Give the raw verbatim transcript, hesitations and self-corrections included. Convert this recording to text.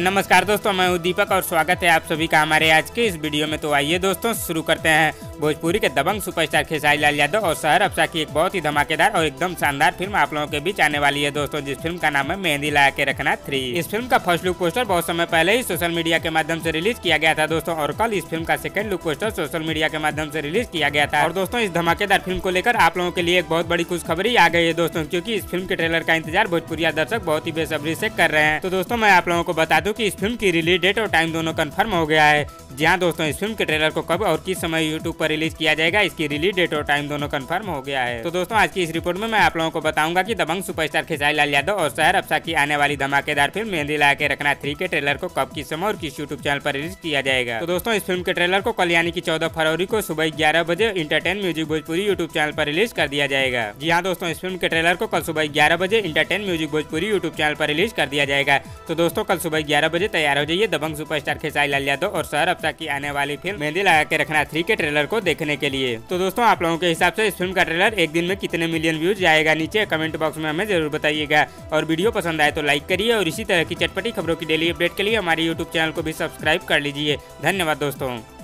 नमस्कार दोस्तों, मैं हूं दीपक और स्वागत है आप सभी का हमारे आज के इस वीडियो में। तो आइए दोस्तों शुरू करते हैं। भोजपुरी के दबंग सुपरस्टार खेसारी लाल यादव और शहर अफसा की एक बहुत ही धमाकेदार और एकदम शानदार फिल्म आप लोगों के बीच आने वाली है दोस्तों, जिस फिल्म का नाम है मेहंदी लगा के रखना थ्री। इस फिल्म का फर्स्ट लुक पोस्टर बहुत समय पहले ही सोशल मीडिया के माध्यम से रिलीज किया गया था दोस्तों, और कल इस फिल्म का second look poster social media के माध्यम से रिलीज किया गया था। और दोस्तों इस धमाकेदार फिल्म को लेकर आप लोगों के लिए एक बहुत बड़ी खुशखबरी आ गई है दोस्तों, क्योंकि इस फिल्म के ट्रेलर का इंतजार भोजपुरिया दर्शक बहुत ही बेसब्री से कर रहे हैं। तो दोस्तों मैं आप लोगों को बता दूं कि इस फिल्म की रिलीज डेट और टाइम दोनों कंफर्म हो गया है। जी हाँ दोस्तों, इस फिल्म के ट्रेलर को कब और किस समय यूट्यूब पर रिलीज किया जाएगा, इसकी रिलीज डेट और टाइम दोनों कंफर्म हो गया है। तो दोस्तों आज की इस रिपोर्ट में मैं आप लोगों को बताऊंगा कि दबंग सुपरस्टार खेसारी लाल यादव और शहर अफसा की आने वाली धमाकेदार फिल्म मेहंदी लगा के रखना थ्री के ट्रेलर को कब, किस समय और किस यूट्यूब चैनल पर रिलीज किया जाएगा। तो दोस्तों इस फिल्म के ट्रेलर को कल यानी कि चौदह फरवरी को सुबह ग्यारह बजे entertain music Bhojpuri YouTube channel पर रिलीज कर दिया जाएगा। जी हाँ दोस्तों, इस फिल्म के ट्रेलर को कल सुबह ग्यारह बजे entertain music Bhojpuri YouTube channel पर रिलीज कर दिया जाएगा। तो दोस्तों कल सुबह ग्यारह बजे तैयार हो जाइए दबंग सुपरस्टार खेसारी लाल यादव और शहर अफसा की आने वाली फिल्म मेहंदी लगा के रखना थ्री के ट्रेलर को देखने के लिए। तो दोस्तों आप लोगों के हिसाब से इस फिल्म का ट्रेलर एक दिन में कितने मिलियन व्यूज जाएगा, नीचे कमेंट बॉक्स में हमें जरूर बताइएगा। और वीडियो पसंद आए तो लाइक करिए और इसी तरह की चटपटी खबरों की डेली अपडेट के लिए हमारे यूट्यूब चैनल को भी सब्सक्राइब कर लीजिए। धन्यवाद दोस्तों।